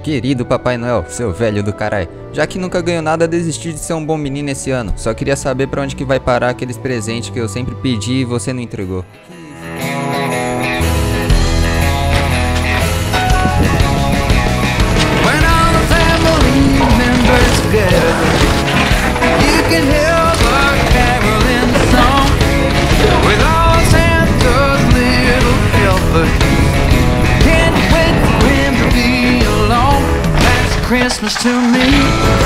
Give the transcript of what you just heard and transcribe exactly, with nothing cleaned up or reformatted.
Querido Papai Noel, seu velho do caralho, já que nunca ganhou nada, desisti de ser um bom menino esse ano. Só queria saber pra onde que vai parar aqueles presentes que eu sempre pedi e você não entregou. Christmas to me.